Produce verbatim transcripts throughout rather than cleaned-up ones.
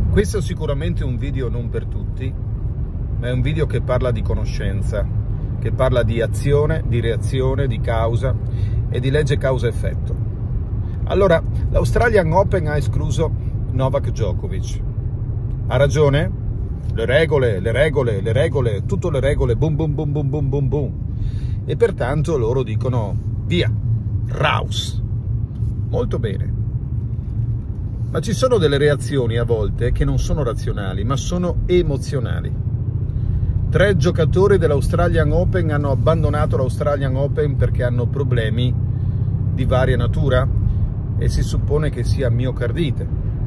Questo è sicuramente un video non per tutti, ma è un video che parla di conoscenza, che parla di azione, di reazione, di causa e di legge causa-effetto. Allora, l'Australian Open ha escluso Novak Djokovic. Ha ragione? Le regole, le regole, le regole, tutte le regole, boom, boom, boom, boom, boom, boom, boom. E pertanto loro dicono, via, raus. Molto bene. Ma ci sono delle reazioni a volte che non sono razionali, ma sono emozionali. Tre giocatori dell'Australian Open hanno abbandonato l'Australian Open perché hanno problemi di varia natura e si suppone che sia miocardite.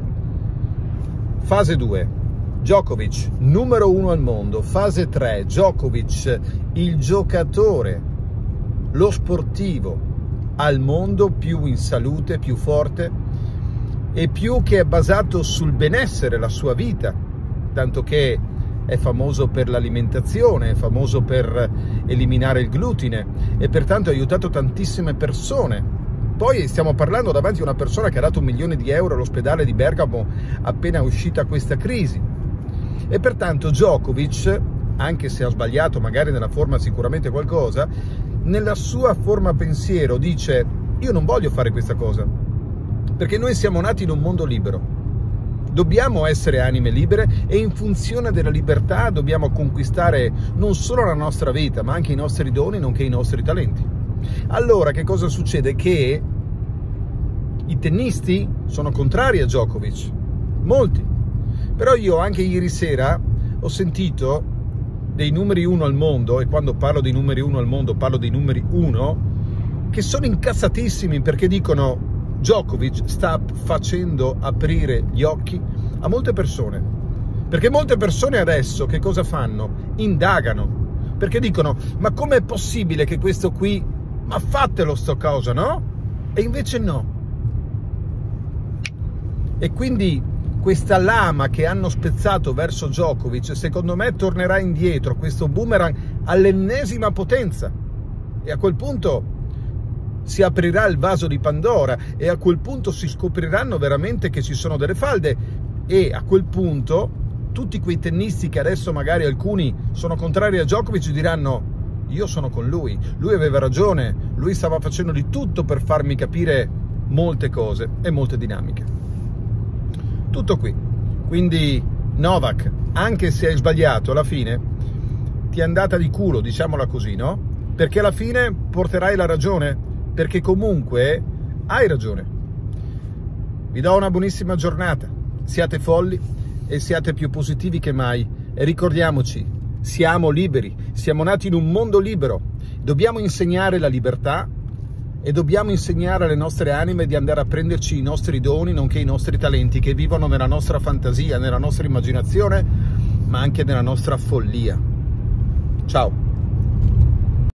Fase due, Djokovic, numero uno al mondo. Fase tre, Djokovic, il giocatore, lo sportivo al mondo più in salute, più forte e più che è basato sul benessere, la sua vita, tanto che è famoso per l'alimentazione, è famoso per eliminare il glutine e pertanto ha aiutato tantissime persone. Poi stiamo parlando davanti a una persona che ha dato un milione di euro all'ospedale di Bergamo appena uscita questa crisi. E pertanto Djokovic, anche se ha sbagliato magari nella forma sicuramente qualcosa, nella sua forma pensiero dice: io non voglio fare questa cosa, perché noi siamo nati in un mondo libero. Dobbiamo essere anime libere e in funzione della libertà dobbiamo conquistare non solo la nostra vita, ma anche i nostri doni, nonché i nostri talenti. Allora, che cosa succede? Che i tennisti sono contrari a Djokovic, molti. Però io anche ieri sera ho sentito dei numeri uno al mondo, e quando parlo di numeri uno al mondo parlo di numeri uno, che sono incazzatissimi perché dicono Djokovic sta facendo aprire gli occhi a molte persone, perché molte persone adesso che cosa fanno? Indagano, perché dicono: ma com'è possibile che questo qui, ma fatelo sto cosa, no? E invece no. E quindi questa lama che hanno spezzato verso Djokovic, secondo me tornerà indietro, questo boomerang all'ennesima potenza, e a quel punto si aprirà il vaso di Pandora e a quel punto si scopriranno veramente che ci sono delle falde, e a quel punto tutti quei tennisti che adesso magari alcuni sono contrari a Djokovic diranno: io sono con lui, lui aveva ragione, lui stava facendo di tutto per farmi capire molte cose e molte dinamiche. Tutto qui. Quindi Novak, anche se hai sbagliato, alla fine ti è andata di culo, diciamola così, no? Perché alla fine porterai la ragione, perché comunque hai ragione. Vi do una buonissima giornata, siate folli e siate più positivi che mai, e ricordiamoci, siamo liberi, siamo nati in un mondo libero, dobbiamo insegnare la libertà e dobbiamo insegnare alle nostre anime di andare a prenderci i nostri doni, nonché i nostri talenti che vivono nella nostra fantasia, nella nostra immaginazione, ma anche nella nostra follia. Ciao!